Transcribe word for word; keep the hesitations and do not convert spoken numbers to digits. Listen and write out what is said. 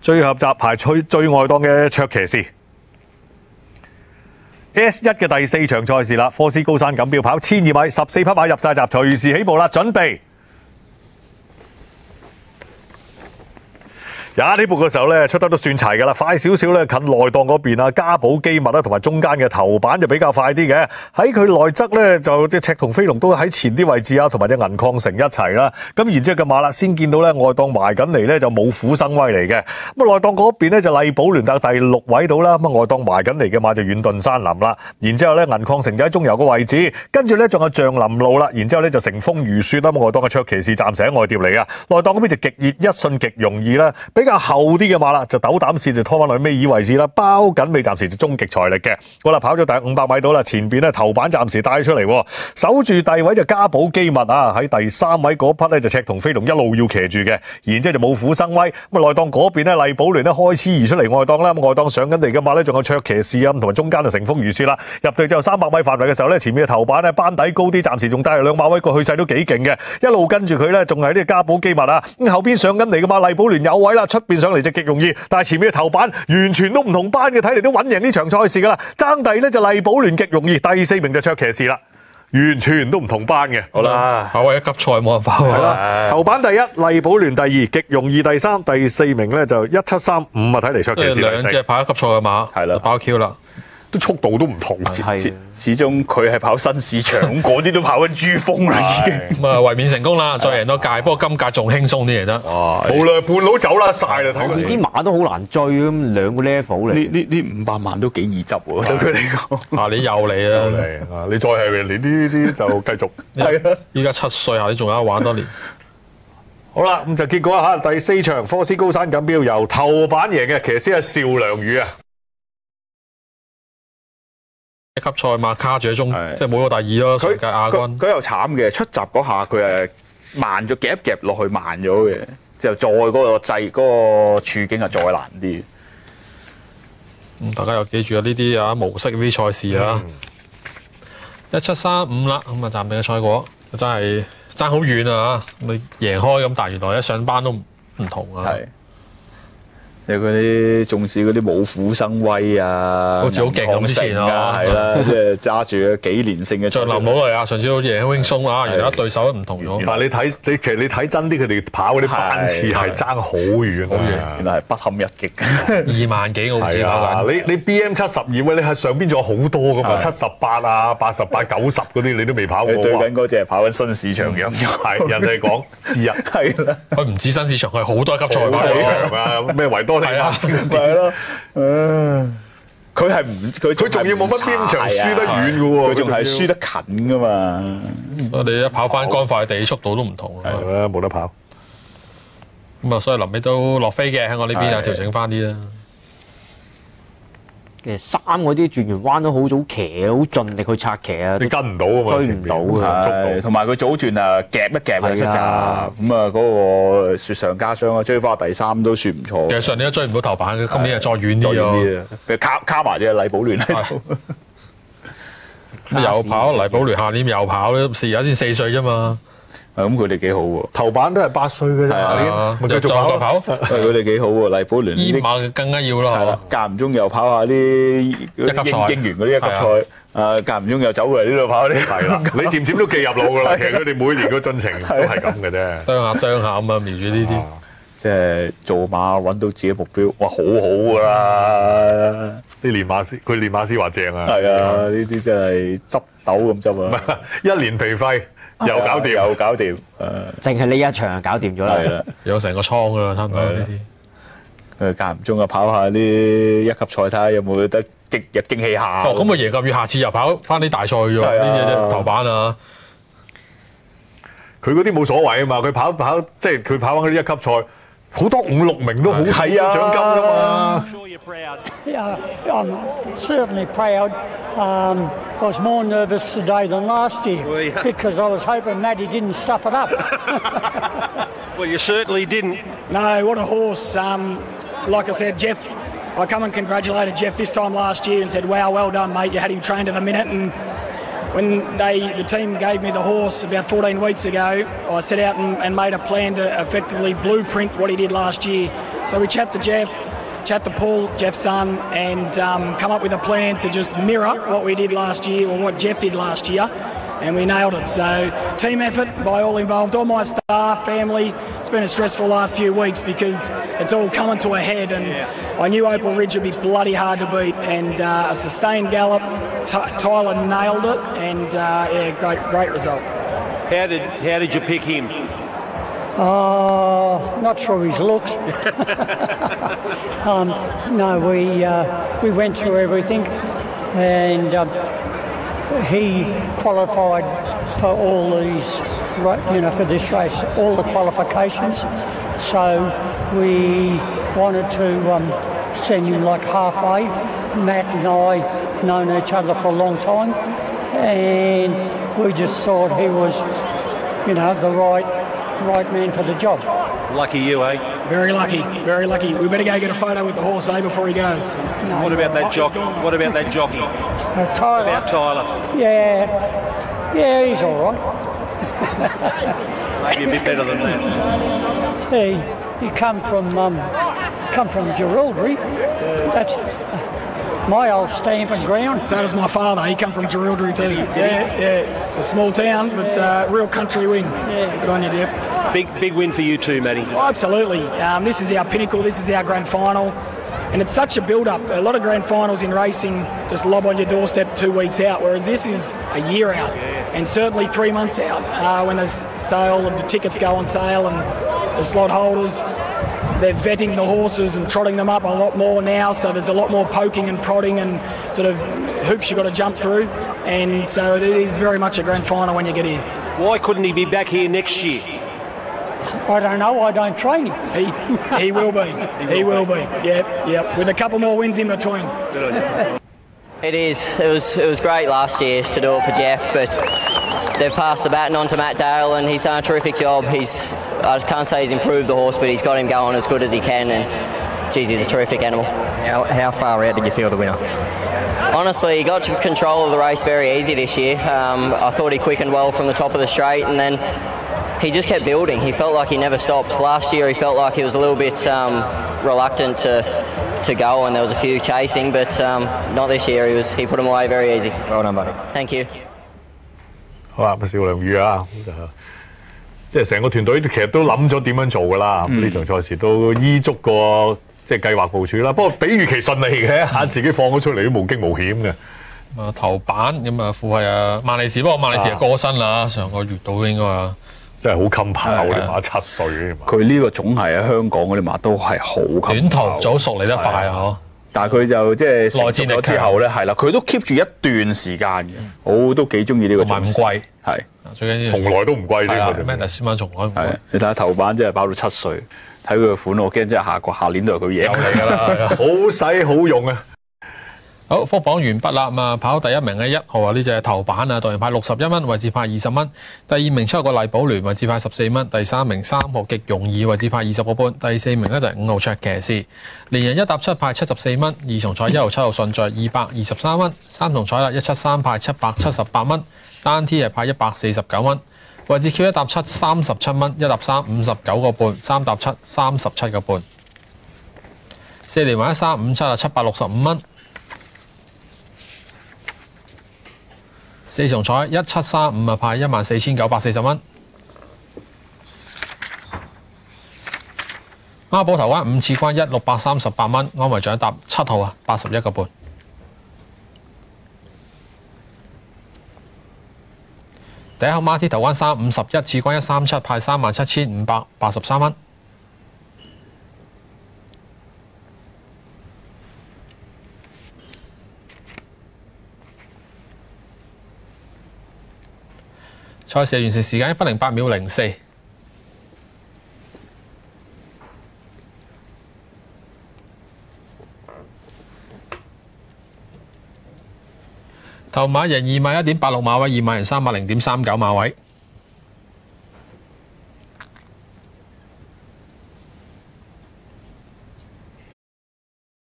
最後集排最最外檔嘅卓騎士 S 一嘅第四場賽事啦，科斯高山錦標跑千二米十四匹馬入晒閘，隨時起步啦，準備。廿起步嘅時候咧，出得都算齊㗎啦，快少少咧，近內檔嗰邊啊，嘉寶機密啦，同埋中間嘅頭板就比較快啲嘅。喺佢內側咧，就隻赤同飛龍都喺前啲位置啊，同埋隻銀礦城一齊啦。咁然之後嘅馬啦，先見到咧外檔埋緊嚟咧，就冇虎生威嚟嘅。咁啊內檔嗰邊咧就麗寶聯特第六位到啦。咁啊外檔埋緊嚟嘅馬就遠遁山林啦。然之後咧銀礦城就喺中游個位置，跟住咧仲有象林路啦。然之後咧就乘風如雪啦。咁外檔嘅卓騎士暫時喺外碟嚟啊。內檔嗰邊就極熱一瞬極容易啦。比較後啲嘅馬啦，就斗膽線就拖翻落去尾二位置啦，包緊尾暫時就終極財力嘅。好啦，跑咗大約五百米到啦，前邊咧頭板暫時帶出嚟，守住第位就嘉寶機密啊，喺第三位嗰匹咧就赤同飛龍一路要騎住嘅，然之後就冇虎生威。咁啊內檔嗰邊咧麗寶聯咧開始移出嚟外檔啦，咁外檔上緊嚟嘅馬咧仲有卓騎士啊，同埋中間就乘風如雪啦。入到之後三百米範圍嘅時候咧，前面嘅頭板咧班底高啲，暫時仲帶住兩馬威過去勢都幾勁嘅，一路跟住佢咧仲係呢個嘉寶機密啊。咁後邊上緊嚟嘅馬麗寶聯有位啦，出邊上嚟就極容易，但係前面嘅頭板完全都唔同班嘅，睇嚟都穩贏呢場賽事噶啦。爭第咧就麗寶聯極容易，第四名就卓騎士啦，完全都唔同班嘅。 好啦，跑為一級賽冇辦法係啦。頭版第一，麗寶聯第二，極容易第三，第四名咧就一七三五啊，睇嚟卓騎士兩隻跑一級賽嘅馬係啦，包 Q 啦。 都速度都唔同， 始始終佢係跑新市場，嗰啲都跑緊珠峰啦已經。 咁啊，衛冕成功啦，再贏多屆，不過今屆仲輕鬆啲嚟得。 哇！無奈半路走啦晒啦，睇佢啲馬都好難追咁，兩個 level 嚟。 呢呢呢五百萬都幾易執喎，對佢嚟講。 啊，你又嚟啊！ 啊，你再係你呢啲就繼續。 係啊，依家七歲下，你仲有得玩多年。 好啦，咁就結果啊嚇，第四場科斯高山錦標由頭版贏嘅騎師係邵良宇啊。 一級賽嘛，卡住喺中，即係冇個第二咯。上屆亞軍， 佢又慘嘅，出閘嗰下佢係慢咗，夾一夾落去慢咗嘅，之後再嗰個掣嗰個處境啊再難啲。 咁大家又記住啊，呢啲啊模式呢啲賽事啊，一七三五啦，咁啊暫定嘅賽果真係爭好遠啊！咁你贏開咁，但係原來一上班都唔同啊。 係。即係嗰啲重視嗰啲冇虎生威啊， 好似好勁咁之前啊， 係啦，即係揸住幾連勝嘅。 再林冇嚟啊！上次好似贏輕鬆啊，而家對手都唔同咗。 但係你睇你其實你睇真啲，佢哋跑嗰啲班次係爭好遠，好遠， 原來係不堪一擊。 二萬幾我唔知啊！你你 B M 七十二位，你係上邊仲有好多噶嘛？七十八啊、八十八、九十嗰啲你都未跑過。 最緊嗰隻係跑緊新市場咁， 係人哋講知啊， 係啦， 佢唔止新市場，佢係好多級賽跑場啊，咩維多利亞。 係咯，佢係唔佢佢仲要冇乜邊場輸得遠嘅喎， 佢仲係輸得近噶嘛。 我哋一跑翻乾快地，速度都唔同。 係啦，冇得跑。 咁啊，所以臨尾都落飛嘅，喺我呢邊啊調整翻啲啦。 其實三嗰啲轉完彎都好早騎，好盡力去拆騎啊， 你跟唔到啊嘛， 追唔到嘅。 同埋佢早段啊夾一夾啊出閘，咁啊嗰個雪上加霜啊，追翻第三都算唔錯。 其實上年都追唔到頭版嘅，今年係再遠啲咯。 佢卡卡埋隻麗寶聯喺度。 又跑麗寶聯，下年又跑咧，而家先四歲啫嘛。 咁佢哋幾好喎， 頭版都係八歲嘅啫， 咪繼續跑跑。 佢哋幾好喎，麗寶聯呢馬更加要啦，係啦， 間唔中又跑下啲一級賽英員嗰啲一級賽，誒間唔中又走過嚟呢度跑啲， 係啦，你漸漸都記入腦噶啦。其實佢哋每年個進程都係咁嘅啫， 啄下啄下咁啊，瞄住呢啲， 即係做馬揾到自己目標，哇，好好噶啦！ 啲練馬師，佢練馬師話正啊， 係啊，呢啲真係執豆咁執啊， 一年皮費。又搞掂， 又搞掂，誒， 淨係呢一場就搞掂咗啦。 係啦， 有成個倉噶啦，差唔多呢啲。誒間唔中啊，跑下啲一級賽，睇下有冇得驚日驚喜下。 哦，咁啊，贏及於下次又跑翻啲大賽啫喎，呢隻頭版啊。 佢嗰啲冇所謂啊嘛，佢跑跑即係佢跑翻嗰啲一級賽，好多五六名都好係啊獎金㗎嘛。 Yeah, I'm certainly proud. Um, I was more nervous today than last year well, yeah. because I was hoping Matty didn't stuff it up. Well, you certainly didn't. No, what a horse. Um, like I said, Jeff, I come and congratulated Jeff this time last year and said, wow, well done, mate. You had him trained to the minute and when they the team gave me the horse about fourteen weeks ago, I set out and, and made a plan to effectively blueprint what he did last year. So we chat to Jeff, chat to Paul, Jeff's son, and um, come up with a plan to just mirror what we did last year or what Jeff did last year. And we nailed it. So team effort by all involved, all my staff, family. It's been a stressful last few weeks because it's all coming to a head, and I knew Opal Ridge would be bloody hard to beat, and uh, a sustained gallop. T- Tyler nailed it, and uh, yeah, great, great result. How did how did you pick him? Uh, not sure his looks. um, no, we uh, we went through everything, and um, he qualified for all these, you know, for this race, all the qualifications. So we wanted to um, send him like halfway. Matt and I known each other for a long time, and we just thought he was, you know, the right right man for the job. Lucky you, eh? Very lucky, very lucky. We better go get a photo with the horse, eh, before he goes. No, What about that Oh, he's jockey? gone. What about that jockey? Uh, Tyler, About Tyler? yeah, yeah, he's all right. Maybe a bit better than that. He he come from um, come from Jerilderie. That's my old stamping ground. So does my father. He come from Jerilderie too. Yeah, yeah. It's a small town, but uh, real country win. Yeah. Good on you, Jeff. Big big win for you too, Matty. Oh, absolutely. Um, this is our pinnacle. This is our grand final. And it's such a build-up. A lot of grand finals in racing just lob on your doorstep two weeks out, whereas this is a year out, and certainly three months out uh, when the sale of the tickets go on sale and the slot holders. They're vetting the horses and trotting them up a lot more now, so there's a lot more poking and prodding and sort of hoops you've got to jump through. And so it is very much a grand final when you get here. Why couldn't he be back here next year? I don't know. I don't train him. He he will be. He will be. Yep, yep. With a couple more wins in between. It is. It was it was great last year to do it for Jeff, but they've passed the baton on to Matt Dale, and he's done a terrific job. He's I can't say he's improved the horse, but he's got him going as good as he can, and geez, he's a terrific animal. How, how far out did you feel the winner? Honestly, he got control of the race very easy this year. Um, I thought he quickened well from the top of the straight, and then he just kept building. He felt like he never stopped. Last year he felt like he was a little bit um, reluctant to to go, and there was a few chasing, but um, not this year. He was he put them away very easy. Well done, buddy. Thank you. 好啦，咁邵良宇啊，咁就即係成個團隊其實都諗咗點樣做噶啦。咁呢場賽事都依足個即係計劃部署啦。不過比預期順利嘅，嚇自己放咗出嚟都無驚無險嘅。 啊頭版咁啊，副係啊萬利士，不過萬利士係過身啦，上個月到應該啊。 真係好襟跑，啲馬七歲嘅馬。 佢呢個總係喺香港嗰啲馬都係好襟跑。 短途早熟嚟得快啊！嗬。 但係佢就即係成內戰力熟咗之後咧，係啦，佢都 keep 住一段時間嘅，我都幾中意呢個種。 同埋唔貴， 係最緊要從來都唔貴添啊嘅。 咩？先馬從來唔貴。 係你睇下頭版真係跑到七歲，睇佢個款，我驚真係下個下年都係佢贏嚟㗎啦，好使好用啊！ 好，福榜完畢啦，咁啊跑第一名嘅一號啊，呢隻頭版啊，代言派六十一蚊，位置派二十蚊。第二名出個麗寶聯，位置派十四蚊。第三名三號極容易，位置派二十個半。第四名呢就係五號卓騎士，連人一搭七派七十四蚊。二重彩一號七號順序二百二十三蚊。三重彩啦，一七三派七百七十八蚊。單 T 係派一百四十九蚊。位置 Q 一搭七三十七蚊，一搭三五十九個半，三搭七三十七個半。四連環一三五七啊，七百六十五蚊。四重彩一七三五啊，派一萬四千九百四十蚊。孖寶頭灣五次關一六百三十八蚊，安維獎搭七號啊，八十一個半。第一號孖 T 頭灣三五十一次關一三七，派三萬七千五百八十三蚊。賽事完成時間一分零八秒零四。頭馬人二萬一點八六馬位，二萬人三百零點三九馬位。